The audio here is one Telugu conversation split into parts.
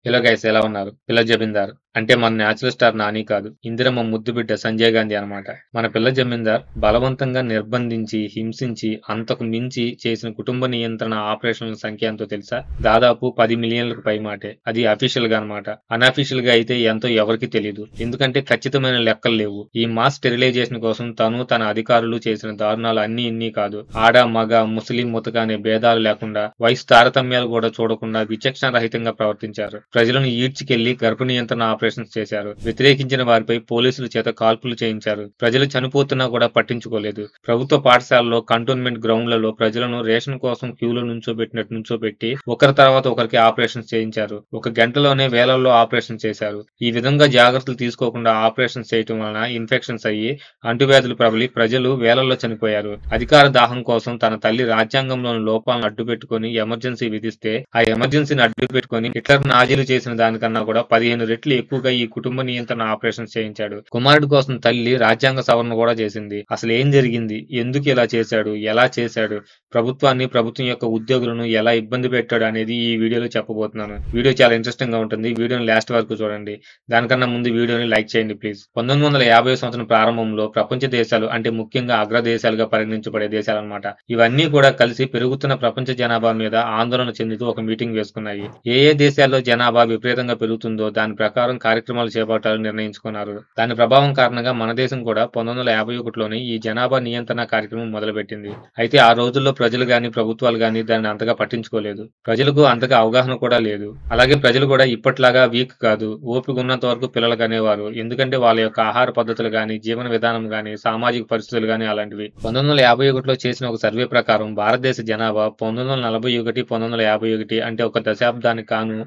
హలో గైస్, ఎలా ఉన్నారు? పిల్ల జమీందార్ అంటే మన నేచురల్ స్టార్ నాని కాదు, ఇందిరమ్మ ముద్దు బిడ్డ సంజయ్ గాంధీ అన్నమాట. మన పిల్ల జమీందార్ బలవంతంగా నిర్బంధించి, హింసించి, అంతకు మించి చేసిన కుటుంబ నియంత్రణ ఆపరేషన్ల సంఖ్య ఎంతో తెలుసా? దాదాపు 10 మిలియన్లకు పైమాటే. అది అఫీషియల్ గా అనమాట. అన్అఫీషియల్ గా అయితే ఎంతో ఎవరికి తెలియదు, ఎందుకంటే ఖచ్చితమైన లెక్కలు లేవు. ఈ మాస్ స్టెరిలైజేషన్ కోసం తన అధికారులు చేసిన దారుణాలు అన్ని ఇన్ని కాదు. ఆడ మగ ముస్లిం ముతక అనే భేదాలు లేకుండా, వయసు తారతమ్యాలు కూడా చూడకుండా విచక్షణ రహితంగా ప్రవర్తించారు. ప్రజలను ఈడ్చికెళ్లి గర్భ నియంత్రణ ఆపరేషన్స్ చేశారు. వ్యతిరేకించిన వారిపై పోలీసుల చేత కాల్పులు చేయించారు. ప్రజలు చనిపోతున్నా కూడా పట్టించుకోలేదు. ప్రభుత్వ పాఠశాలలో, కంటోన్మెంట్ గ్రౌండ్లలో ప్రజలను రేషన్ కోసం క్యూలో నుంచోబెట్టి ఒకరి తర్వాత ఒకరికి ఆపరేషన్స్ చేయించారు. ఒక గంటలోనే వేలల్లో ఆపరేషన్ చేశారు. ఈ విధంగా జాగ్రత్తలు తీసుకోకుండా ఆపరేషన్స్ చేయటం వలన ఇన్ఫెక్షన్స్ అయ్యి అంటువ్యాధులు ప్రబలి ప్రజలు వేలల్లో చనిపోయారు. అధికార దాహం కోసం తన తల్లి రాజ్యాంగంలోని లోపాలను అడ్డుపెట్టుకుని ఎమర్జెన్సీ విధిస్తే, ఆ ఎమర్జెన్సీని అడ్డుపెట్టుకుని హిట్లర్ నాజీలు చేసిన దానికన్నా కూడా 15 రెట్లు ఎక్కువగా ఈ కుటుంబ నియంత్రణ ఆపరేషన్స్ చేయించాడు. కుమారుడి కోసం తల్లి రాజ్యాంగ సవరణ కూడా చేసింది. అసలు ఏం జరిగింది? ఎందుకు ఇలా చేశాడు? ఎలా చేశాడు? ప్రభుత్వం యొక్క ఉద్యోగులను ఎలా ఇబ్బంది పెట్టాడు అనేది ఈ వీడియోలో చెప్పబోతున్నాను. వీడియో చాలా ఇంట్రెస్టింగ్ గా ఉంటుంది. వీడియోని లాస్ట్ వరకు చూడండి. దానికన్నా ముందు వీడియోని లైక్ చేయండి ప్లీజ్. 1950 సంవత్సరం ప్రారంభంలో ప్రపంచ దేశాలు అంటే ముఖ్యంగా అగ్ర దేశాలుగా పరిగణించబడే దేశాలన్నమాట. ఇవన్నీ కూడా కలిసి పెరుగుతున్న ప్రపంచ జనాభా మీద ఆందోళన చెందుతూ ఒక మీటింగ్ వేసుకున్నాయి. ఏ దేశాల్లో జనాభా విపరీతంగా పెరుగుతుందో దాని ప్రకారం కార్యక్రమాలు చేపట్టాలని నిర్ణయించుకున్నారు. దాని ప్రభావం కారణంగా మన దేశం కూడా 1951లోనే ఈ జనాభా నియంత్రణ కార్యక్రమం మొదలుపెట్టింది. అయితే ఆ రోజుల్లో ప్రజలు గాని, ప్రభుత్వాలు గాని దాన్ని అంతగా పట్టించుకోలేదు. ప్రజలకు అంతగా అవగాహన కూడా లేదు. అలాగే ప్రజలు కూడా ఇప్పట్లాగా వీక్ కాదు, ఓపిక ఉన్నంత వరకు పిల్లలు కనేవారు. ఎందుకంటే వాళ్ళ యొక్క ఆహార పద్ధతులు గాని, జీవన విధానం గాని, సామాజిక పరిస్థితులు గాని అలాంటివి. 1951లో చేసిన ఒక సర్వే ప్రకారం భారతదేశ జనాభా 1941, 1951 అంటే ఒక దశాబ్దానికి కాను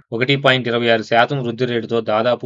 1.26% వృద్ధి రేటుతో దాదాపు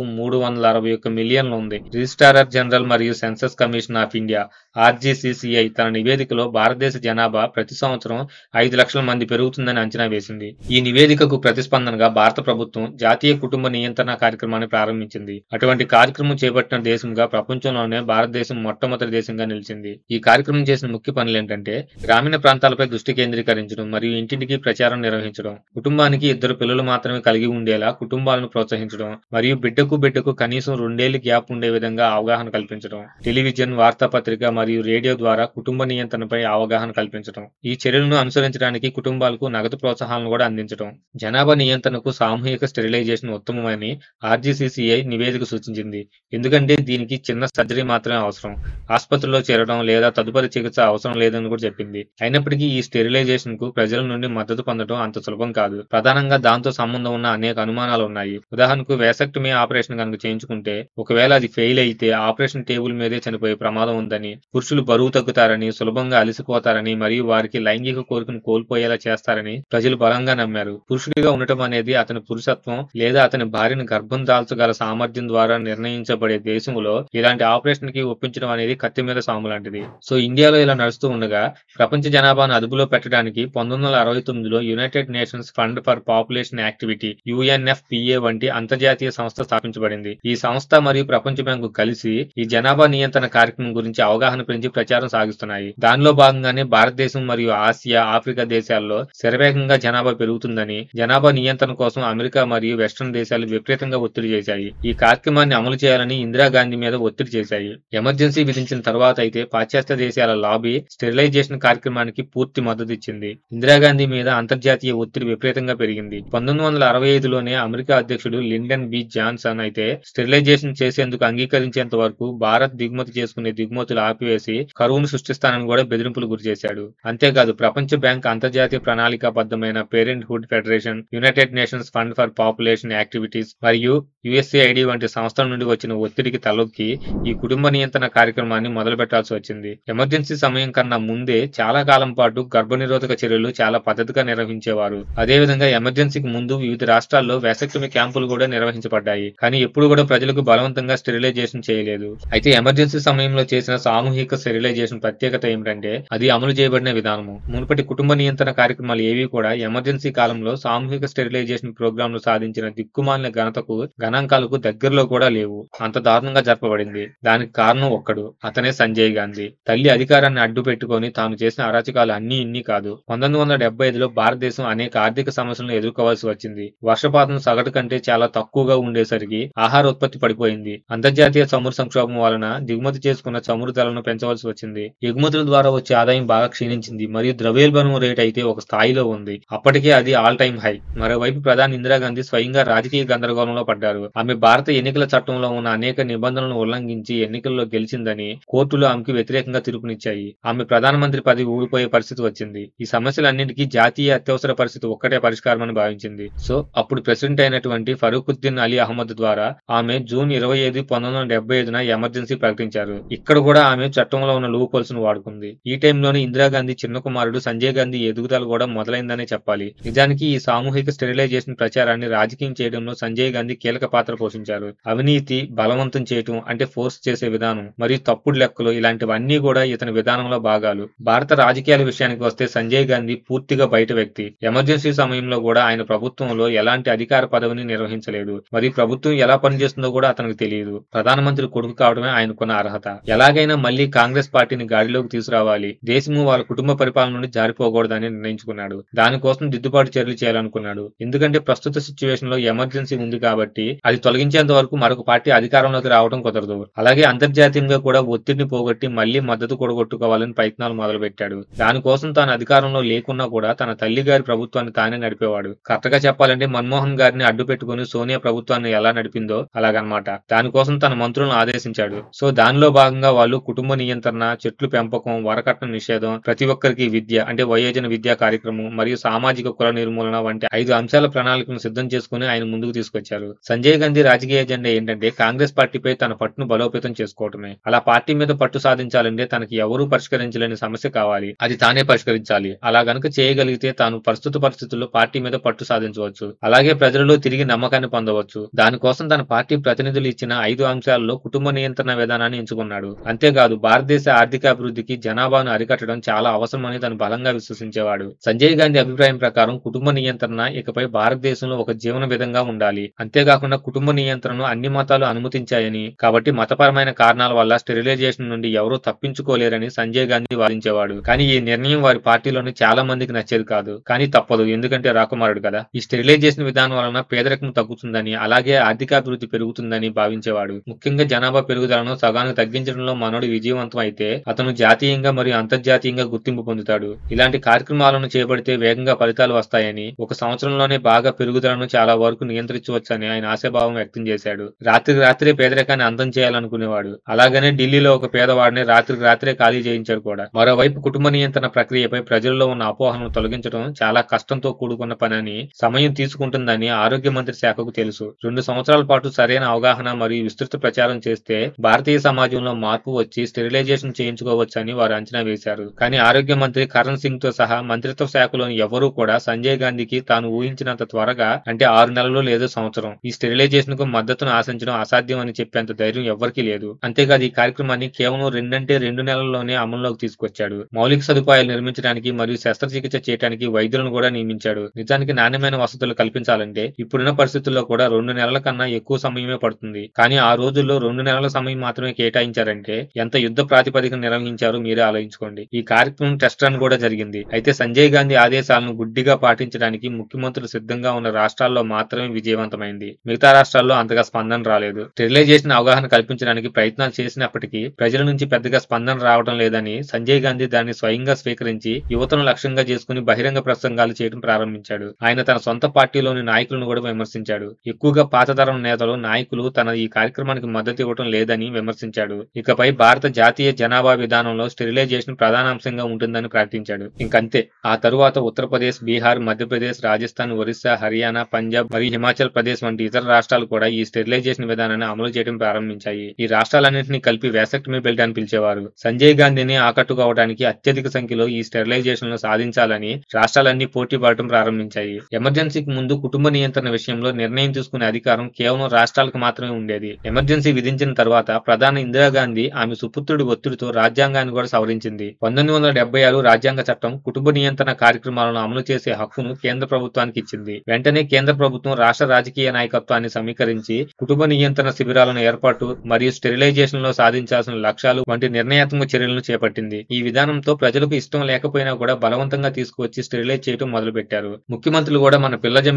361 మిలియన్లు ఉంది. రిజిస్ట్రార్ జనరల్ మరియు census commission of India (RGCCI) తన నివేదికలో భారతదేశ జనాభా ప్రతి సంవత్సరం 5 లక్షల మంది పెరుగుతుందని అంచనా వేసింది. ఈ నివేదికకు ప్రతిస్పందనగా భారత ప్రభుత్వం జాతీయ కుటుంబ నియంత్రణ కార్యక్రమాన్ని ప్రారంభించింది. అటువంటి కార్యక్రమం చేపట్టిన దేశంగా ప్రపంచంలోనే భారతదేశం మొట్టమొదటి దేశంగా నిలిచింది. ఈ కార్యక్రమం చేసిన ముఖ్య పనులు ఏంటంటే, గ్రామీణ ప్రాంతాలపై దృష్టి కేంద్రీకరించడం మరియు ఇంటింటికి ప్రచారం నిర్వహించడం, కుటుంబానికి 2 పిల్లలు మాత్రమే కలిగి ఉండేలా కుటుంబాలను ప్రోత్సహించడం మరియు బిడ్డకు కనీసం 2 ఏళ్ల గ్యాప్ ఉండే విధంగా అవగాహన కల్పించడం, టెలివిజన్, వార్తాపత్రిక మరియు రేడియో ద్వారా కుటుంబ నియంత్రణపై అవగాహన కల్పించడం. ఈ చర్యలను అనుసరించడానికి కుటుంబాలకు నగదు ప్రోత్సాహాలను కూడా అందించడం. జనాభా నియంత్రణకు సామూహిక స్టెరిలైజేషన్ ఉత్తమమని RGCCI నివేదిక సూచించింది. ఎందుకంటే దీనికి చిన్న సర్జరీ మాత్రమే అవసరం, ఆసుపత్రిలో చేరడం లేదా తదుపరి చికిత్స అవసరం లేదని కూడా చెప్పింది. అయినప్పటికీ ఈ స్టెరిలైజేషన్ కు ప్రజల నుండి మద్దతు పొందడం అంత సులభం కాదు. ప్రధానంగా దాంతో సంబంధం ఉన్న అనేక అనుమానాలు ఉన్నాయి. ఉదాహరణకు వేసెక్టమీ ఆపరేషన్ కనుక చేయించుకుంటే ఒకవేళ అది ఫెయిల్ అయితే ఆపరేషన్ టేబుల్ మీదే చనిపోయే ప్రమాదం ఉందని, పురుషులు బరువు తగ్గుతారని, సులభంగా అలసిపోతారని మరియు వారికి లైంగిక కోరికను కోల్పోయేలా చేస్తారని ప్రజలు బలంగా నమ్మారు. పురుషుడిగా ఉండటం అనేది అతని పురుషత్వం లేదా అతని భార్యను గర్భం దాల్చగల సామర్థ్యం ద్వారా నిర్ణయించబడే దేశంలో ఇలాంటి ఆపరేషన్ కి ఒప్పించడం అనేది కత్తి మీద సాము లాంటిది. సో ఇండియాలో ఇలా నడుస్తూ ఉండగా ప్రపంచ జనాభాను అదుపులో పెట్టడానికి 1969లో United Nations fund for population activity UNFPA వంటి అంతర్జాతీయ సంస్థ స్థాపించబడింది. ఈ సంస్థ మరియు ప్రపంచ బ్యాంకు కలిసి ఈ జనాభా నియంత్రణ కార్యక్రమం గురించి అవగాహన పెంచి ప్రచారం సాగిస్తున్నాయి. దానిలో భాగంగానే భారతదేశం మరియు ఆసియా, ఆఫ్రికా దేశాల్లో శరవేగంగా జనాభా పెరుగుతుందని, జనాభా నియంత్రణ కోసం అమెరికా మరియు వెస్ట్రన్ దేశాలు విపరీతంగా ఒత్తిడి చేశాయి. ఈ కార్యక్రమాన్ని అమలు చేయాలని ఇందిరాగాంధీ మీద ఒత్తిడి చేశాయి. ఎమర్జెన్సీ విధించిన తర్వాత అయితే పాశ్చాత్య దేశాల లాబీ స్టెరిలైజేషన్ కార్యక్రమానికి పూర్తి మద్దతు ఇచ్చింది. ఇందిరాగాంధీ మీద అంతర్జాతీయ ఒత్తిడి విపరీతంగా పెరిగింది. 1965లోనే అమెరికా అధ్యక్షుడు లిండన్ B. జాన్సన్ అయితే స్టెరిలైజేషన్ చేసేందుకు అంగీకరించేంత వరకు భారత్ దిగుమతి చేసుకునే దిగుమతులు ఆపివేసి కరువును సృష్టిస్తానని కూడా బెదిరింపులు గురిచేశాడు. అంతేకాదు ప్రపంచ బ్యాంక్, అంతర్జాతీయ ప్రణాళికాబద్ధమైన parenthood federation, United Nations fund for population activities మరియు USAID వంటి సంస్థల నుండి వచ్చిన ఒత్తిడికి తలొక్కి ఈ కుటుంబ నియంత్రణ కార్యక్రమాన్ని మొదలు పెట్టాల్సి వచ్చింది. ఎమర్జెన్సీ సమయం కన్నా ముందే చాలా కాలం పాటు గర్భనిరోధక చర్యలు చాలా పద్ధతిగా నిర్వహించేవారు. అదేవిధంగా ఎమర్జెన్సీకి ముందు వివిధ రాష్ట్రాల్లో వేసెక్టమీ క్యాంపులు కూడా నిర్వహించబడ్డాయి. కానీ ఎప్పుడు కూడా ప్రజలకు బలవంతంగా స్టెరిలైజేషన్ చేయలేదు. అయితే ఎమర్జెన్సీ సమయంలో చేసిన సామూహిక స్టెరిలైజేషన్ ప్రత్యేకత ఏమిటంటే అది అమలు చేయబడిన విధానము. మునుపటి కుటుంబ నియంత్రణ కార్యక్రమాలు ఏవి కూడా ఎమర్జెన్సీ కాలంలో సామూహిక స్టెరిలైజేషన్ ప్రోగ్రాంలు సాధించిన దిక్కుమాలిన గణాంకాలకు దగ్గరలో కూడా లేవు. అంత దారుణంగా జరపబడింది. దానికి కారణం ఒక్కడు, అతనే సంజయ్ గాంధీ. తల్లి అధికారాన్ని అడ్డు పెట్టుకొని తాను చేసిన అరాచకాలు అన్ని ఇన్ని కాదు. 1975లో భారతదేశం అనేక ఆర్థిక సమస్యలను ఎదుర్కోవాల్సి వచ్చింది. వర్షపాతం సగటు కంటే చాలా తక్కువగా ఉండేసరికి ఆహార ఉత్పత్తి పడిపోయింది. అంతర్జాతీయ చమురు సంక్షోభం వలన దిగుమతి చేసుకున్న చమురు ధరలను పెంచవలసి వచ్చింది. ఎగుమతుల ద్వారా వచ్చే ఆదాయం బాగా క్షీణించింది మరియు ద్రవ్యోల్బణం రేట్ అయితే ఒక స్థాయిలో ఉంది. అప్పటికే అది ఆల్ టైమ్ హై. మరోవైపు ప్రధాని ఇందిరాగాంధీ స్వయంగా రాజకీయ గందరగోళంలో పడ్డారు. ఆమె భారత ఎన్నికల చట్టంలో ఉన్న అనేక నిబంధనలను ఉల్లంఘించి ఎన్నికల్లో గెలిచిందని కోర్టులు ఆమెకు వ్యతిరేకంగా తీర్పునిచ్చాయి. ఆమె ప్రధానమంత్రి పదవి ఊడిపోయే పరిస్థితి వచ్చింది. ఈ సమస్యలన్నింటికీ జాతీయ అత్యవసర పరిస్థితి ఒక్కటే పరిష్కారమని భావించింది. సో అప్పుడు ప్రెసిడెంట్ అయినటువంటి ఫరూఖుద్దీన్ అలీ అహ్మద్ ద్వారా ఆమె జూన్ 25, 1975న ఎమర్జెన్సీ ప్రకటించారు. ఇక్కడ కూడా ఆమె చట్టంలో ఉన్న లూప్ హోల్స్ ను వాడుకుంది. ఈ టైంలోనే ఇందిరాగాంధీ చిన్న కుమారుడు సంజయ్ గాంధీ ఎదుగుదల కూడా మొదలైందనే చెప్పాలి. నిజానికి ఈ సామూహిక స్టెరిలైజేషన్ ప్రచారాన్ని రాజకీయం చేయడంలో సంజయ్ గాంధీ కీలక పాత్ర పోషించారు. అవినీతి, బలవంతం చేయటం అంటే ఫోర్స్ చేసే విధానం మరియు తప్పుడు లెక్కలు ఇలాంటివన్నీ కూడా ఇతని విధానంలో భాగాలు. భారత రాజకీయాల విషయానికి వస్తే సంజయ్ గాంధీ పూర్తిగా బయట వ్యక్తి. ఎమర్జెన్సీ సమయంలో కూడా ఆయన ప్రభుత్వంలో ఎలాంటి అధికార పదవిని నిర్వహించలేడు మరియు ప్రభుత్వం ఎలా పనిచేస్తుందో కూడా అతనికి తెలియదు. ప్రధానమంత్రి కొడుకు కావడమే ఆయనకున్న అర్హత. ఎలాగైనా మళ్లీ కాంగ్రెస్ పార్టీని గాడిలోకి తీసుకురావాలి, దేశము వాళ్ళ కుటుంబ పరిపాలన నుండి జారిపోకూడదని నిర్ణయించుకున్నాడు. దానికోసం దిద్దుబాటు చర్యలు చేయాలనుకున్నాడు. ఎందుకంటే ప్రస్తుత సిచ్యువేషన్ లో ఎమర్జెన్సీ ఉంది కాబట్టి అది తొలగించేంత వరకు మరొక పార్టీ అధికారంలోకి రావడం కుదరదు. అలాగే అంతర్జాతీయంగా కూడా ఒత్తిడిని పోగొట్టి మళ్లీ మద్దతు కూడగొట్టుకోవాలని ప్రయత్నాలు మొదలుపెట్టాడు. దానికోసం తాను అధికారంలో లేకున్నా కూడా తన తల్లి గారి ప్రభుత్వాన్ని తానే నడిపేవాడు. కరెక్ట్ గా చెప్పాలంటే మన్మోహన్ గారిని అడ్డు పెట్టుకుని సోనియా ప్రభుత్వాన్ని ఎలా నడిపిందో అలాగనమాట. దానికోసం తన మంత్రులను ఆదేశించాడు. సో దానిలో భాగంగా వాళ్ళు కుటుంబ నియంత్రణ, చెట్లు పెంపకం, వరకట్న నిషేధం, ప్రతి ఒక్కరికి విద్య అంటే వయోజన విద్యా కార్యక్రమం మరియు సామాజిక కుల నిర్మూలన వంటి 5 అంశాల ప్రణాళికను సిద్ధం చేసుకుని ఆయన ముందుకు తీసుకొచ్చారు. సంజయ్ గాంధీ రాజకీయ ఎజెండా ఏంటంటే కాంగ్రెస్ పార్టీపై తన పట్టును బలోపేతం చేసుకోవటమే. అలా పార్టీ మీద పట్టు సాధించాలంటే తనకి ఎవరూ పరిష్కరించలేని సమస్య కావాలి, అది తానే పరిష్కరించాలి. అలా గనుక చేయగలిగితే తాను ప్రస్తుత పరిస్థితుల్లో పార్టీ మీద పట్టు సాధించవచ్చు. అలాగే ప్రజలలో తిరిగి నమ్మకాన్ని పొందవచ్చు. దానికోసం తన పార్టీ ప్రతినిధులు ఇచ్చిన 5 అంశాల్లో కుటుంబ నియంత్రణ విధానాన్ని ఎంచుకున్నాడు. అంతేకాదు భారతదేశ ఆర్థికాభివృద్ధికి జనాభాను అరికట్టడం చాలా అవసరమని తను బలంగా విశ్వసించేవాడు. సంజయ్ గాంధీ అభిప్రాయం ప్రకారం కుటుంబ నియంత్రణ ఇకపై భారతదేశంలో ఒక జీవన విధంగా ఉండాలి. అంతేకాకుండా కుటుంబ నియంత్రణను అన్ని మతాలు అనుమతించాయని, కాబట్టి మతపరమైన కారణాల వల్ల స్టెరిలైజేషన్ నుండి ఎవరూ తప్పించుకోలేరని సంజయ్ గాంధీ వాదించేవాడు. కానీ ఈ నిర్ణయం వారి పార్టీలోని చాలా మందికి నచ్చేది కాదు. కానీ తప్పదు, ఎందుకంటే రాకుమారుడు కదా. ఈ స్టెరిలైజేషన్ విధానం వలన పేదరికం తగ్గుతుందని, అలాగే ఆర్థికాభివృద్ధి పెరుగుతుందని భావించేవాడు. ముఖ్యంగా జనాభా పెరుగుదలను సగానికి తగ్గించడంలో మనోడు విజయవంతం అయితే అతను జాతీయంగా మరియు అంతర్జాతీయంగా గుర్తింపు పొందుతాడు. ఇలాంటి కార్యక్రమాలను చేపడితే వేగంగా ఫలితాలు వస్తాయని, ఒక సంవత్సరంలోనే బాగా పెరుగుదలను చాలా వరకు నియంత్రించవచ్చని ఆయన ఆశాభావం వ్యక్తం చేశాడు. రాత్రికి రాత్రే పేదరికాన్ని అంతం చేయాలనుకునేవాడు. అలాగనే ఢిల్లీలో ఒక పేదవాడిని రాత్రికి రాత్రే ఖాళీ చేయించాడు కూడా. మరోవైపు కుటుంబ నియంత్రణ ప్రక్రియపై ప్రజల్లో ఉన్న అపోహలను తొలగించడం చాలా కష్టంతో కూడుకున్న పనని, సమయం తీసుకుంటుందని ఆరోగ్య మంత్రి శాఖకు తెలుసు. 2 సంవత్సరాల పాటు సరైన అవగాహన మరియు విస్తృత ప్రచారం చేస్తే భారతీయ సమాజంలో మార్పు వచ్చి స్టెరిలైజేషన్ చేయించుకోవచ్చని వారు అంచనా వేశారు. కానీ ఆరోగ్య మంత్రి కరణ్ సింగ్ తో సహా మంత్రిత్వ శాఖలోని ఎవరూ కూడా సంజయ్ గాంధీకి తాను ఊహించినంత త్వరగా, అంటే 6 నెలలు లేదా సంవత్సరం, ఈ స్టెరిలైజేషన్ కు మద్దతును ఆశించడం అసాధ్యం అని చెప్పేంత ధైర్యం ఎవ్వరికీ లేదు. అంతేకాదు ఈ కార్యక్రమాన్ని కేవలం 2 నెలల్లోనే అమల్లోకి తీసుకొచ్చాడు. మౌలిక సదుపాయాలు నిర్మించడానికి మరియు శస్త్రచికిత్స చేయడానికి వైద్యులను కూడా నియమించాడు. నిజానికి నాణ్యమైన వసతులు కల్పించాలంటే ఇప్పుడున్న పరిస్థితుల్లో కూడా 2 నెలల కన్నా ఎక్కువ సమయమే పడుతుంది. కానీ ఆ రోజుల్లో 2 నెలల సమయం మాత్రమే కేటాయించారంటే ఎంత యుద్ధ ప్రాతిపదికన నిర్వహించారో మీరే ఆలోచించుకోండి. ఈ కార్యక్రమం టెస్ట్ రన్ కూడా జరిగింది. అయితే సంజయ్ గాంధీ ఆదేశాలను గుడ్డిగా పాటించడానికి ముఖ్యమంత్రులు సిద్ధంగా ఉన్న రాష్ట్రాల్లో మాత్రమే విజయవంతమైంది. మిగతా రాష్ట్రాల్లో అంతగా స్పందన రాలేదు. స్టెరిలైజేషన్ అవగాహన కల్పించడానికి ప్రయత్నాలు చేసినప్పటికీ ప్రజల నుంచి పెద్దగా స్పందన రావడం లేదని సంజయ్ గాంధీ దాన్ని స్వయంగా స్వీకరించి యువతను లక్ష్యంగా చేసుకుని బహిరంగ ప్రసంగాలు చేయడం ప్రారంభించాడు. ఆయన తన సొంత పార్టీలోని నాయకులను కూడా విమర్శించాడు. ఎక్కువగా పాతతరం నేతలు, నాయకులు తన ఈ కార్యక్రమానికి మద్దతు ఇవ్వడం లేదని విమర్శించాడు. ఇకపై భారత జాతీయ జనాభా విధానంలో స్టెరిలైజేషన్ ప్రధాన అంశంగా ఉంటుందని ప్రకటించాడు. ఇంకంతే. ఆ తరువాత ఉత్తరప్రదేశ్, బీహార్, మధ్యప్రదేశ్, రాజస్థాన్, ఒరిస్సా, హర్యానా, పంజాబ్ మరియు హిమాచల్ ప్రదేశ్ వంటి ఇతర రాష్ట్రాలు కూడా ఈ స్టెరిలైజేషన్ విధానాన్ని అమలు చేయడం ప్రారంభించాయి. ఈ రాష్ట్రాలన్నింటినీ కలిపి వ్యాసెక్టమీ బెల్ట్ అని పిలిచేవారు. సంజయ్ గాంధీని ఆకట్టుకోవడానికి అత్యధిక సంఖ్యలో ఈ స్టెరిలైజేషన్ ను సాధించాలని రాష్ట్రాలన్నీ పోటీ పడటం ప్రారంభించాయి. ఎమర్జెన్సీకి ముందు కుటుంబ నియంత్రణ విషయంలో నిర్ణయం తీసుకునే అధికారం కేవలం రాష్ట్రాలకు మాత్రమే ఉండేది. ఎమర్జెన్సీ విధించిన తర్వాత ప్రధాని ఇందిరాగాంధీ ఆమె సుపుత్రుడి ఒత్తిడితో రాజ్యాంగాన్ని కూడా సవరించింది. 1976 రాజ్యాంగ చట్టం కుటుంబ నియంత్రణ కార్యక్రమాలను అమలు చేసే హక్కును కేంద్ర ప్రభుత్వానికి ఇచ్చింది. వెంటనే కేంద్ర ప్రభుత్వం రాష్ట్ర రాజకీయ నాయకత్వాన్ని సమీకరించి కుటుంబ నియంత్రణ శిబిరాలను ఏర్పాటు మరియు స్టెరిలైజేషన్ లో సాధించాల్సిన లక్ష్యాలు వంటి నిర్ణయాత్మక చర్యలను చేపట్టింది. ఈ విధానంతో ప్రజలకు ఇష్టం లేకపోయినా కూడా బలవంతంగా తీసుకువచ్చి స్టెరిలైజ్ చేయడం మొదలుపెట్టారు. ముఖ్యమంత్రులు కూడా మన పిల్ల జమీందారును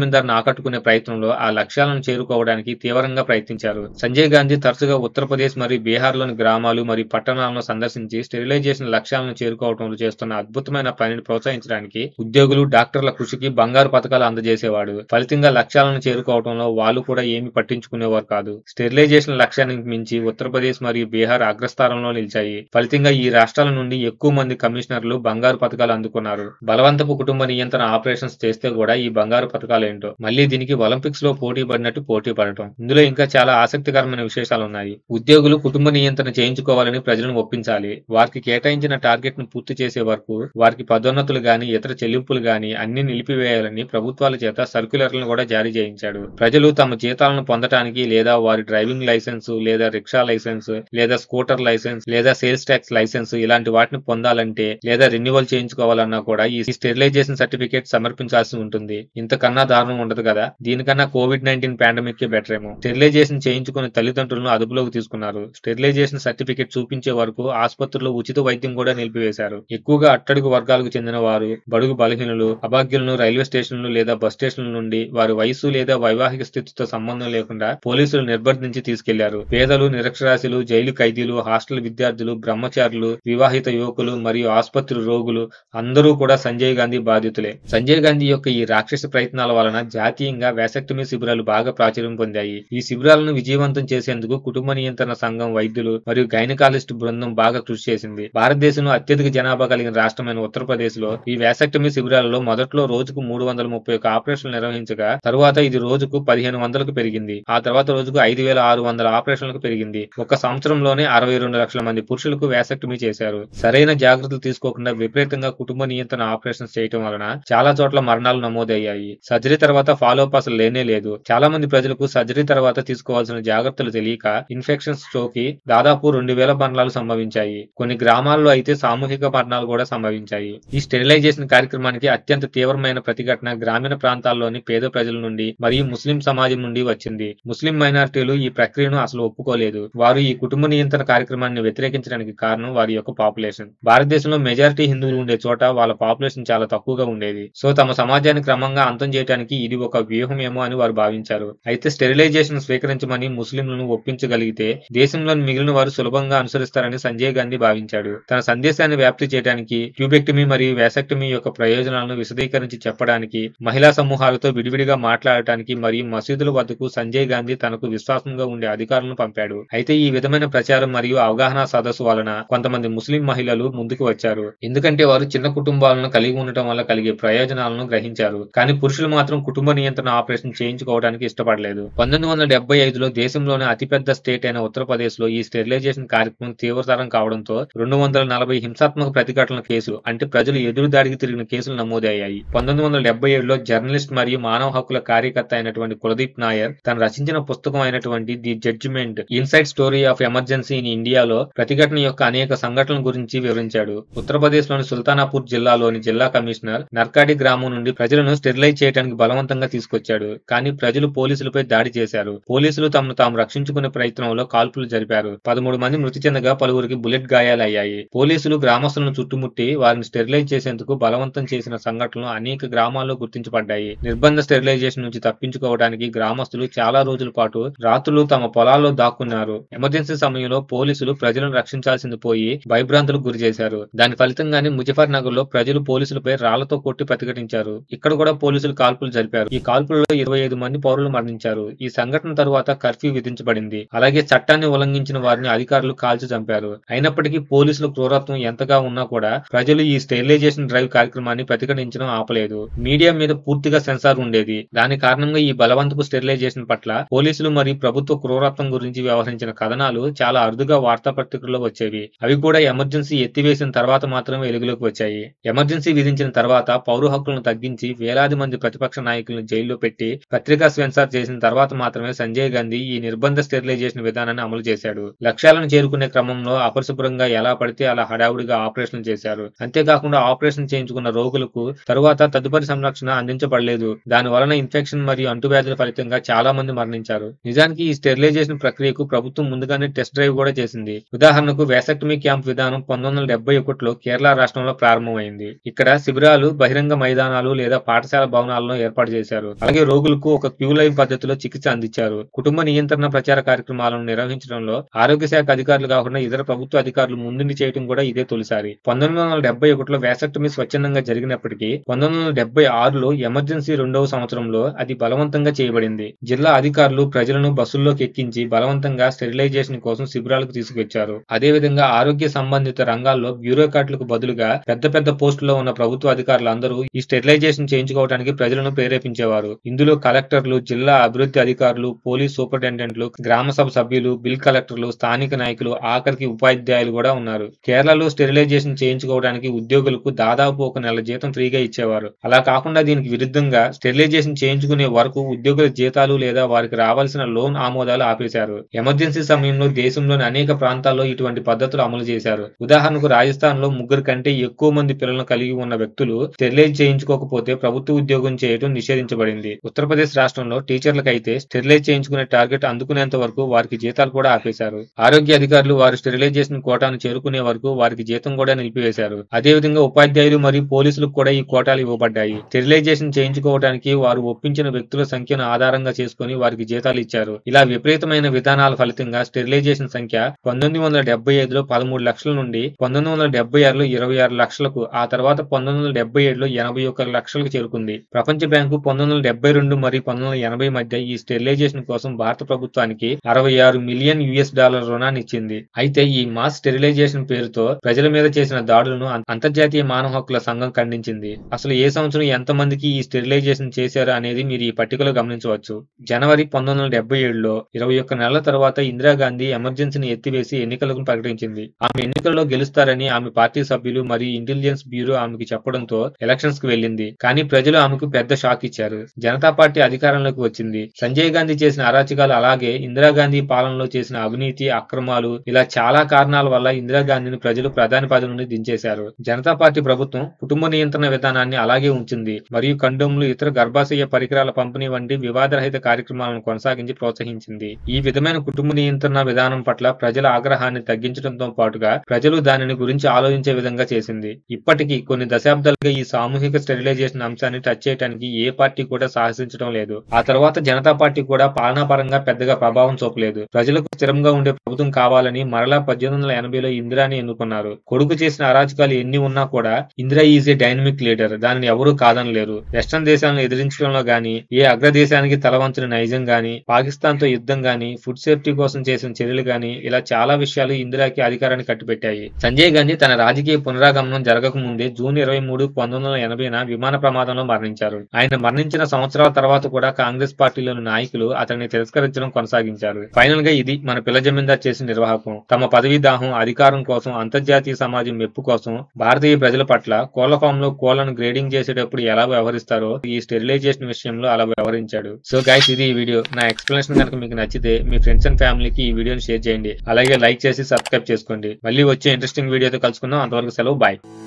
ఆకట్టుకునే ప్రయత్నంలో ఆ లక్ష్యాలను చేరుకోవడానికి తీవ్రంగా ప్రయత్నించారు. సంజయ్ గాంధీ తరచుగా ఉత్తరప్రదేశ్ మరియు బీహార్లోని గ్రామాలు మరియు పట్టణాలను సందర్శించి స్టెరిలైజేషన్ లక్ష్యాలను చేరుకోవడంలో చేస్తున్న అద్భుతమైన పనిని ప్రోత్సహించడానికి ఉద్యోగులు, డాక్టర్ల కృషికి బంగారు పతకాలు అందజేసేవాడు. ఫలితంగా లక్ష్యాలను చేరుకోవడంలో వాళ్ళు కూడా ఏమీ పట్టించుకునేవారు కాదు. స్టెరిలైజేషన్ లక్ష్యానికి మించి ఉత్తరప్రదేశ్ మరియు బీహార్ అగ్రస్థానంలో నిలిచాయి. ఫలితంగా ఈ రాష్ట్రాల నుండి ఎక్కువ మంది కమిషనర్లు బంగారు పతకాలు అందుకున్నారు. బలవంతపు కుటుంబ నియంత్రణ ఆపరేషన్స్ చేస్తే కూడా ఈ బంగారు పతకాలేంటో. మళ్ళీ దీనికి ఒలింపిక్స్ లో పోటీ పడినట్టు పోటీ పడటం. ఇందులో ఇంకా చాలా ఆసక్తికరమైన విశేషాలున్నాయి. ఉద్యోగులు కుటుంబ నియంత్రణ చేయించుకోవాలని ప్రజలను ఒప్పించాలి. వారికి కేటాయించిన టార్గెట్ ను పూర్తి చేసే వరకు వారికి పదోన్నతులు గాని, ఇతర చెల్లింపులు గాని అన్ని నిలిపివేయాలని ప్రభుత్వాల చేత సర్క్యులర్లను కూడా జారీ చేయించాడు. ప్రజలు తమ జీతాలను పొందటానికి లేదా వారి డ్రైవింగ్ లైసెన్స్ లేదా రిక్షా లైసెన్స్ లేదా స్కూటర్ లైసెన్స్ లేదా సేల్స్ ట్యాక్స్ లైసెన్స్ ఇలాంటి వాటిని పొందాలంటే లేదా రెన్యువల్ చేయించుకోవాలన్నా కూడా ఈ స్టెరిలైజేషన్ సర్టిఫికేట్ సమర్పించాల్సి ఉంటుంది. ఇంతకన్నా దారుణం ఉండదు కదా. దీనికన్నా COVID-19 పాండమిక్ బెటర్ ఏమో. స్టెరిలైజేషన్ చేయించుకునే తల్లిదండ్రులను అదుపులోకి తీసుకున్నారు. స్టెరిలైజేషన్ సర్టిఫికేట్ చూపించే వరకు ఆసుపత్రుల్లో ఉచిత వైద్యం కూడా నిలిపివేశారు. ఎక్కువగా అట్టడుగు వర్గాలకు చెందిన వారు, బడుగు బలహీనులు, అభాగ్యులను రైల్వే స్టేషన్లు లేదా బస్ స్టేషన్ల నుండి వారి వయసు లేదా వైవాహిక స్థితితో సంబంధం లేకుండా పోలీసులు నిర్బంధించి తీసుకెళ్లారు. పేదలు, నిరక్షరాస్యులు, జైలు ఖైదీలు, హాస్టల్ విద్యార్థులు, బ్రహ్మచారులు, వివాహిత యువకులు మరియు ఆసుపత్రి రోగులు అందరూ కూడా సంజయ్ గాంధీ బాధితులే. సంజయ్ గాంధీ యొక్క ఈ రాక్షస ప్రయత్నాల వలన జాతీయంగా వాసెక్టమీ శిబిరాలు బాగా ప్రాచుర్యం పొందాయి. ఈ శిబిరాలను విజయవంతం చేసేందుకు కుటుంబ నియంత్రణ సంఘం, వైద్యులు మరియు గైనకాలజిస్ట్ బృందం బాగా కృషి చేసింది. భారతదేశంలో అత్యధిక జనాభా కలిగిన రాష్ట్రమైన ఉత్తరప్రదేశ్ లో ఈ వాసెక్టమీ శిబిరాలలో మొదట్లో రోజుకు 331 ఆపరేషన్లు నిర్వహించగా తరువాత ఇది రోజుకు 1500కు పెరిగింది. ఆ తర్వాత రోజుకు 5600 ఆపరేషన్లకు పెరిగింది. ఒక సంవత్సరంలోనే 62 లక్షల మంది పురుషులకు వాసెక్టమీ చేశారు. సరైన జాగ్రత్తలు తీసుకోకుండా విపరీతంగా కుటుంబ నియంత్రణ ఆపరేషన్స్ చేయటం వలన చాలా చోట్ల మరణాలు నమోదయ్యాయి. సర్జరీ తర్వాత ఫాలో అప్ అసలు లేనే లేదు. చాలా మంది ప్రజలకు సర్జరీ తర్వాత తీసుకోవాల్సిన జాగ్రత్తలు తెలియక ఇన్ఫెక్షన్స్ సోకి దాదాపు 2000 మరణాలు సంభవించాయి. కొన్ని గ్రామాల్లో అయితే సామూహిక మరణాలు కూడా సంభవించాయి. ఈ స్టెరిలైజేషన్ కార్యక్రమానికి అత్యంత తీవ్రమైన ప్రతిఘటన గ్రామీణ ప్రాంతాల్లోని పేద ప్రజల నుండి మరియు ముస్లిం సమాజం నుండి వచ్చింది. ముస్లిం మైనారిటీలు ఈ ప్రక్రియను అసలు ఒప్పుకోలేదు. వారు ఈ కుటుంబ నియంత్రణ కార్యక్రమాన్ని వ్యతిరేకించడానికి కారణం వారి యొక్క పాపులేషన్. భారతదేశంలో మెజారిటీ హిందువులు ఉండే చోట వాళ్ళ పాపులేషన్ చాలా తక్కువగా ఉండేది. సో తమ సమాజాన్ని క్రమంగా అంతం చేయడానికి ఇది ఒక వ్యూహం ఏమో అని వారు భావించారు. అయితే స్టెరిలైజేషన్ స్వీకరించమని ముస్లింలను ఒప్పించగలిగితే దేశంలోని మిగిలిన వారు సులభంగా అనుసరిస్తారని సంజయ్ గాంధీ భావించాడు. తన సందేశాన్ని వ్యాప్తి చేయడానికి ట్యూబెక్టమీ మరియు వాసెక్టమీ యొక్క ప్రయోజనాలను విశదీకరించి చెప్పడానికి, మహిళా సమూహాలతో విడివిడిగా మాట్లాడటానికి మరియు మసీదుల వద్దకు సంజయ్ గాంధీ తనకు విశ్వాసంగా ఉండే అధికారులను పంపాడు. అయితే ఈ విధమైన ప్రచారం మరియు అవగాహన సదస్సు వలన కొంతమంది ముస్లిం మహిళలు ముందుకు వచ్చారు. ఎందుకంటే వారు చిన్న కుటుంబాలను కలిగి ఉండటం వల్ల కలిగే ప్రయోజనాలను గ్రహించారు. కానీ పురుషులు మాత్రం కుటుంబ నియంత్రణ ఆపరేషన్ చేయించుకోవడానికి ఇష్టపడలేదు. 1975లో దేశంలోని అతిపెద్ద స్టేట్ అయిన ఉత్తరప్రదేశ్ లో ఈ స్టెరిలైజేషన్ కార్యక్రమం తీవ్రతరం కావడంతో 240 హింసాత్మక ప్రతిఘటనల కేసులు అంటే ప్రజలు ఎదురు దాడికి తిరిగిన కేసులు నమోదయ్యాయి. 1977లో జర్నలిస్ట్ మరియు మానవ హక్కుల కార్యకర్త అయినటువంటి కులదీప్ నాయర్ తన రచించిన పుస్తకం అయినటువంటి the judgement inside story of emergency in ఇండియాలో ప్రతిఘటన యొక్క అనేక సంఘటనల గురించి వివరించాడు. ఉత్తరప్రదేశ్ లోని సుల్తానాపూర్ జిల్లాలోని జిల్లా కమిషనర్ నర్కాడి గ్రామం నుండి ప్రజలను స్టెరిలైజ్ చేయడానికి బలవంతంగా తీసుకొచ్చాడు. కానీ ప్రజలు పోలీసులపై దాడి చేశారు. పోలీసులు తమను తాము రక్షించుకునే ప్రయత్నంలో కాల్పులు జరిపారు. 13 మంది మృతి చెందగా పలువురికి బుల్లెట్ గాయాలయ్యాయి. పోలీసులు గ్రామస్తులను చుట్టుముట్టి వారిని స్టెరిలైజ్ చేసేందుకు బలవంతం చేసిన సంఘటనలు అనేక గ్రామాల్లో గుర్తించబడ్డాయి. నిర్బంధ స్టెరిలైజేషన్ నుంచి తప్పించుకోవడానికి గ్రామస్తులు చాలా రోజుల పాటు రాత్రులు తమ పొలాల్లో దాక్కున్నారు. ఎమర్జెన్సీ సమయంలో పోలీసులు ప్రజలను రక్షించాల్సింది పోయి భయభ్రాంతులకు గురి చేశారు. దాని ఫలితంగానే ముజఫర్ నగర్ లో ప్రజలు పోలీసులపై రాళ్లతో కొట్టి ప్రతిఘటించారు. ఇక్కడ కూడా పోలీసులు కాల్పులు జరిపారు. ఈ కాల్పులలో 25 మంది పౌరులు మరణించారు. ఈ సంఘటన తరువాత కర్ఫ్యూ విధించబడింది. అలాగే చట్టాన్ని ఉల్లంఘించిన వారిని అధికారులు కాల్చి చంపారు. అయినప్పటికీ పోలీసుల క్రూరత్వం ఎంతగా ఉన్నా కూడా ప్రజలు ఈ స్టెరిలైజేషన్ డ్రైవ్ కార్యక్రమాన్ని ప్రతిఘటించడం ఆపలేదు. మీడియా మీద పూర్తిగా సెన్సార్ ఉండేది. దాని కారణంగా ఈ బలవంతపు స్టెరిలైజేషన్ పట్ల పోలీసులు మరియు ప్రభుత్వ క్రూరత్వం గురించి వ్యవహరించిన కథనాలు చాలా అరుదుగా వార్తాపత్రికల్లో వచ్చేవి. అవి కూడా ఎమర్జెన్సీ ఎత్తివేసిన తర్వాత మాత్రమే వెలుగులోకి వచ్చాయి. ఎమర్జెన్సీ విధించిన తర్వాత పౌర హక్కులను తగ్గించి వేలాది మంది ప్రతిపక్ష నాయకులను జైల్లో పెట్టి పత్రికా సెన్సార్ చేసిన తర్వాత మాత్రమే సంజయ్ గాంధీ ఈ నిర్బంధ స్టెరిలైజేషన్ విధానాన్ని అమలు చేశాడు. లక్ష్యాలను చేరుకునే క్రమంలో అపరిశుభ్రంగా ఎలా పడితే అలా హడావుడిగా ఆపరేషన్లు చేశారు. అంతేకాకుండా ఆపరేషన్ చేయించుకున్న రోగులకు తరువాత తదుపరి సంరక్షణ అందించబడలేదు. దాని వలన ఇన్ఫెక్షన్ మరియు అంటువ్యాధుల ఫలితంగా చాలా మంది మరణించారు. నిజానికి ఈ స్టెరిలైజేషన్ ప్రక్రియకు ప్రభుత్వం ముందుగానే టెస్ట్ డ్రైవ్ కూడా చేసింది. ఉదాహరణకు వాసెక్టమీ క్యాంప్ విధానం 1971లో కేరళ రాష్ట్రంలో ప్రారంభమైంది. ఇక్కడ శిబిరాలు, బహిరంగ మైదానాలు లేదా పాఠశాల భవనాలను ఏర్పాటు చేశారు. చేశారు. అలాగే రోగులకు ఒక క్యూ లైన్ పద్ధతిలో చికిత్స అందించారు. కుటుంబ నియంత్రణ ప్రచార కార్యక్రమాలను నిర్వహించడంలో ఆరోగ్య శాఖ అధికారులు కాకుండా ఇతర ప్రభుత్వ అధికారులు ముందుండి చేయడం కూడా ఇదే తొలిసారి. 1971లో వ్యాసెక్టమీ స్వచ్ఛందంగా జరిగినప్పటికీ 1976లో ఎమర్జెన్సీ 2వ సంవత్సరంలో అది బలవంతంగా చేయబడింది. జిల్లా అధికారులు ప్రజలను బస్సుల్లోకి ఎక్కించి బలవంతంగా స్టెరిలైజేషన్ కోసం శిబిరాలకు తీసుకువచ్చారు. అదేవిధంగా ఆరోగ్య సంబంధిత రంగాల్లో బ్యూరోక్రాట్లకు బదులుగా పెద్ద పెద్ద పోస్టుల్లో ఉన్న ప్రభుత్వ అధికారులందరూ ఈ స్టెరిలైజేషన్ చేయించుకోవడానికి ప్రజలను ప్రేరేపించేవారు. ఇందులో కలెక్టర్లు, జిల్లా అభివృద్ధి అధికారులు, పోలీస్ సూపరింటెండెంట్లు, గ్రామ సభ సభ్యులు, బిల్ కలెక్టర్లు, స్థానిక నాయకులు, ఆఖరికి ఉపాధ్యాయులు కూడా ఉన్నారు. కేరళలో స్టెరిలైజేషన్ చేయించుకోవడానికి ఉద్యోగులకు దాదాపు 1 నెల జీతం ఫ్రీగా ఇచ్చేవారు. అలా కాకుండా దీనికి విరుద్ధంగా స్టెరిలైజేషన్ చేయించుకునే వరకు ఉద్యోగుల జీతాలు లేదా వారికి రావాల్సిన లోన్ ఆమోదాలు ఆపేశారు. ఎమర్జెన్సీ సమయంలో దేశంలోని అనేక ప్రాంతాల్లో ఇటువంటి పద్ధతులు అమలు చేశారు. ఉదాహరణకు రాజస్థాన్ లో 3 కంటే ఎక్కువ మంది పిల్లలను కలిగి ఉన్న వ్యక్తులు స్టెరిలైజ్ చేయించుకోకపోతే ప్రభుత్వ ఉద్యోగం చేయడం నిషేధించబడింది. ఉత్తరప్రదేశ్ రాష్ట్రంలో టీచర్లకైతే స్టెరిలైజ్ చేయించుకునే టార్గెట్ అందుకునేంత వరకు వారికి జీతాలు కూడా ఆపేశారు. ఆరోగ్య అధికారులు వారు స్టెరిలైజేషన్ కోటాను చేరుకునే వరకు వారికి జీతం కూడా నిలిపివేశారు. అదేవిధంగా ఉపాధ్యాయులు మరియు పోలీసులకు కూడా ఈ కోటాలు ఇవ్వబడ్డాయి. స్టెరిలైజేషన్ చేయించుకోవడానికి వారు ఒప్పించిన వ్యక్తుల సంఖ్యను ఆధారంగా చేసుకుని వారికి జీతాలు ఇచ్చారు. ఇలా విపరీతమైన విధానాల ఫలితంగా స్టెరిలైజేషన్ సంఖ్య 1975లో 13 లక్షల నుండి 1976లో 26 లక్షలకు, ఆ తర్వాత 1977లో 81 లక్షలకు చేరుకుంది. ప్రపంచ బ్యాంకు 1972 మరియు 1980 మధ్య ఈ స్టెరిలైజేషన్ కోసం భారత ప్రభుత్వానికి $66 మిలియన్ రుణాన్ని ఇచ్చింది. అయితే ఈ మాస్ స్టెరిలైజేషన్ పేరుతో ప్రజల మీద చేసిన దాడులను అంతర్జాతీయ మానవ హక్కుల సంఘం ఖండించింది. అసలు ఏ సంవత్సరం ఎంత మందికి ఈ స్టెరిలైజేషన్ చేశారు అనేది మీరు ఈ పట్టికలో గమనించవచ్చు. జనవరి 1977లో 21 నెలల తర్వాత ఇందిరాగాంధీ ఎమర్జెన్సీని ఎత్తివేసి ఎన్నికలను ప్రకటించింది. ఆమె ఎన్నికల్లో గెలుస్తారని ఆమె పార్టీ సభ్యులు మరియు ఇంటెలిజెన్స్ బ్యూరో ఆమెకు చెప్పడంతో ఎలక్షన్స్ కు వెళ్లింది. కానీ ప్రజలు ఆమెకు పెద్ద షాక్ ఇచ్చారు. జనతా పార్టీ అధికారంలోకి వచ్చింది. సంజయ్ గాంధీ చేసిన అరాచకాలు, అలాగే ఇందిరాగాంధీ పాలనలో చేసిన అవినీతి, అక్రమాలు, ఇలా చాలా కారణాల వల్ల ఇందిరాగాంధీని ప్రజలు ప్రధాని పదవి నుండి దించేశారు. జనతా పార్టీ ప్రభుత్వం కుటుంబ నియంత్రణ విధానాన్ని అలాగే ఉంచింది మరియు కండోమ్లు, ఇతర గర్భాశయ పరికరాల పంపిణీ వంటి వివాదరహిత కార్యక్రమాలను కొనసాగించి ప్రోత్సహించింది. ఈ విధమైన కుటుంబ నియంత్రణ విధానం పట్ల ప్రజల ఆగ్రహాన్ని తగ్గించడంతో పాటుగా ప్రజలు దానిని గురించి ఆలోచించే విధంగా చేసింది. ఇప్పటికీ కొన్ని దశాబ్దాలుగా ఈ సామూహిక స్టెరిలైజేషన్ అంశాన్ని టచ్ చేయడానికి ఏ పార్టీ కూడా సాహసించడం లేదు. ఆ తర్వాత జనతా పార్టీ కూడా పాలనాపరంగా పెద్దగా ప్రభావం చూపలేదు. ప్రజలకు స్థిరంగా ఉండే ప్రభుత్వం కావాలని మరలా 1880లో ఇందిరాని ఎన్నుకున్నారు. కొడుకు చేసిన అరాచకాలు ఎన్ని ఉన్నా కూడా Indira is a dynamic leader, దానిని ఎవరూ కాదనలేరు. వెస్టర్న్ దేశాలను ఎదిరించడంలో గానీ, ఏ అగ్రదేశానికి తలవంచిన నైజం గానీ, పాకిస్తాన్ తో యుద్ధం గానీ, ఫుడ్ సేఫ్టీ కోసం చేసిన చర్యలు గానీ, ఇలా చాలా విషయాలు ఇందిరాకి అధికారాన్ని కట్టిపెట్టాయి. సంజయ్ గాంధీ తన రాజకీయ పునరాగమనం జరగక ముందే జూన్ 23, 1980న విమాన ప్రమాదంలో మరణించారు. ఆయన మరణించిన సంవత్సరాల తర్వాత కూడా కాంగ్రెస్ పార్టీలోని నాయకులు అతన్ని తిరస్కరించడం కొనసాగించారు. ఫైనల్ గా ఇది మన పిల్ల జమీందార్ చేసిన నిర్వాహకం. తమ పదవీ దాహం, అధికారం కోసం, అంతర్జాతీయ సమాజం మెప్పు కోసం భారతీయ ప్రజల పట్ల కోళ్ల ఫామ్ లో కోళ్లను గ్రేడింగ్ చేసేటప్పుడు ఎలా వ్యవహరిస్తారో ఈ స్టెరిలైజేషన్ విషయంలో అలా వ్యవహరించాడు. సో గైస్, ఇది ఈ వీడియో. నా ఎక్స్ప్లెనేషన్ కనుక మీకు నచ్చితే మీ ఫ్రెండ్స్ అండ్ ఫ్యామిలీకి ఈ వీడియోని షేర్ చేయండి. అలాగే లైక్ చేసి సబ్స్క్రైబ్ చేసుకోండి. మళ్ళీ వచ్చే ఇంట్రెస్టింగ్ వీడియోతో కలుసుకుందాం. అంతవరకు సెలవు, బాయ్.